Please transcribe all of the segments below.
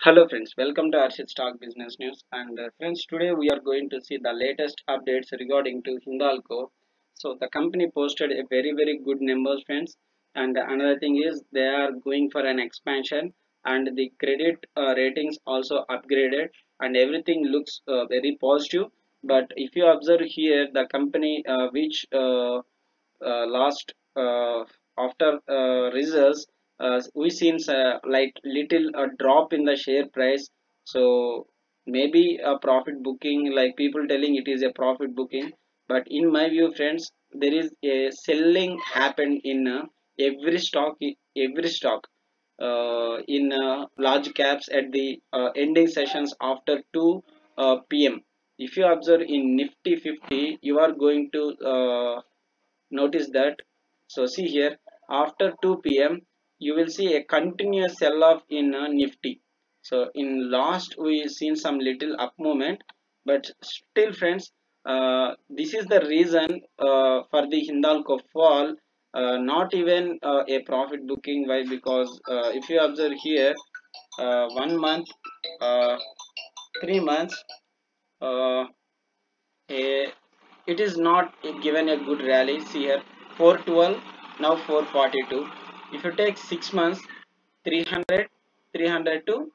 Hello friends, welcome to Arshit Stock Business News. And friends, today we are going to see the latest updates regarding to Hindalco. So the company posted a very good numbers, friends. And another thing is they are going for an expansion, and the credit ratings also upgraded, and everything looks very positive. But if you observe here, the company which last after results, we seen like little drop in the share price. So maybe a profit booking, like people telling it is a profit booking. But in my view, friends, there is a selling happened in every stock in large caps at the ending sessions after 2 p.m. If you observe in Nifty 50, you are going to notice that. So see here, after 2 p.m. you will see a continuous sell off in Nifty. So in last we seen some little up movement, but still friends, this is the reason for the Hindalco fall. Not even a profit booking. Why? Because if you observe here, 1 month, uh, 3 months, uh, a, it is not given a good rally. See here, 412, now 442. If you take 6 months, 300, 300 to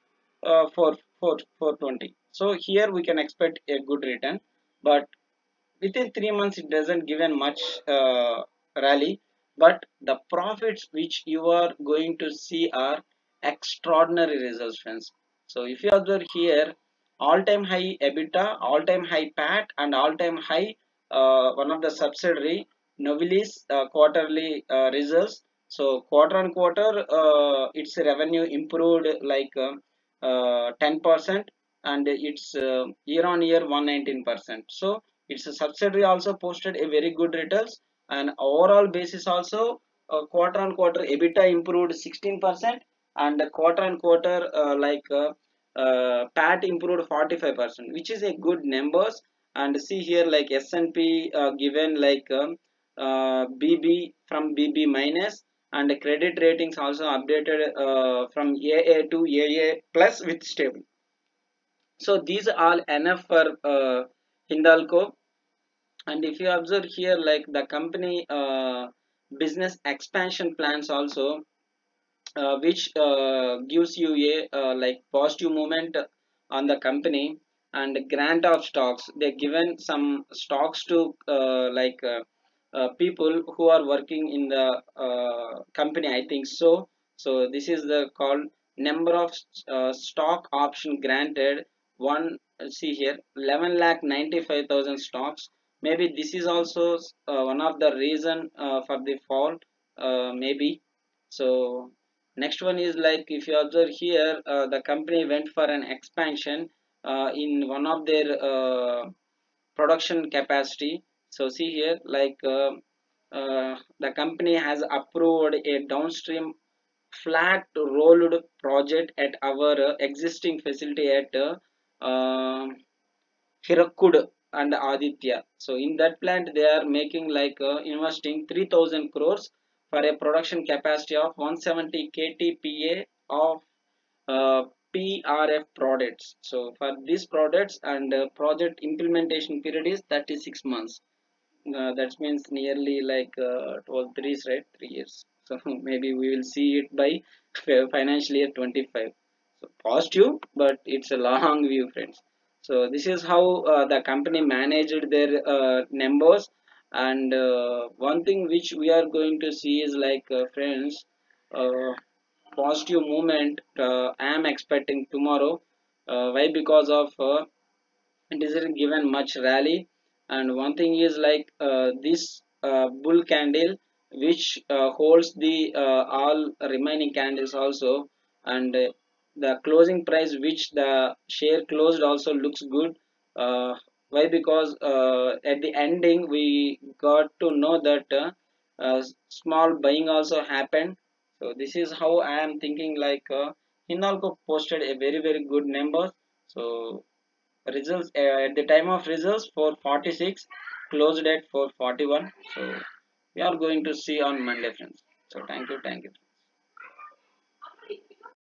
420. So here we can expect a good return, but within 3 months it doesn't given much rally. But the profits which you are going to see are extraordinary results, friends. So if you observe here, all-time high EBITDA, all-time high PAT, and all-time high one of the subsidiary Novelis quarterly results. So quarter on quarter, its revenue improved like 10%, and its year on year 119%. So its subsidiary also posted a very good returns, and overall basis also quarter on quarter EBITDA improved 16%, and quarter on quarter PAT improved 45%, which is a good numbers. And see here, like S&P given like BB from BB minus, and the credit ratings also updated from AA to AA plus with stable. So these are all enough for Hindalco. And if you observe here, like the company business expansion plans also, which gives you a like positive movement on the company. And grant of stocks, they given some stocks to people who are working in the company, I think so. So this is the called number of stock option granted. One, see here, 11 lakh 95,000 stocks. Maybe this is also one of the reason for the fall, maybe. So next one is like if you observe here, the company went for an expansion in one of their production capacity. So see here, like the company has approved a downstream flat rolled project at our existing facility at Hirakud and Aditya. So in that plant, they are making like investing 3,000 crores for a production capacity of 170 KTPA of PRF products. So for these products, and project implementation period is 36 months. That means nearly like 12 threes, right? 3 years. So maybe we will see it by financial year 25. So positive, but it's a long view, friends. So this is how the company managed their numbers. And one thing which we are going to see is like friends, uh, positive movement I am expecting tomorrow. Why? Because of it isn't given much rally. And one thing is like this bull candle which holds the all remaining candles also. And the closing price which the share closed also looks good. Why? Because at the ending we got to know that small buying also happened. So this is how I am thinking, like Hinalco posted a very good number. So results at the time of results 446, closed at 441. So we are going to see on Monday, friends. So thank you.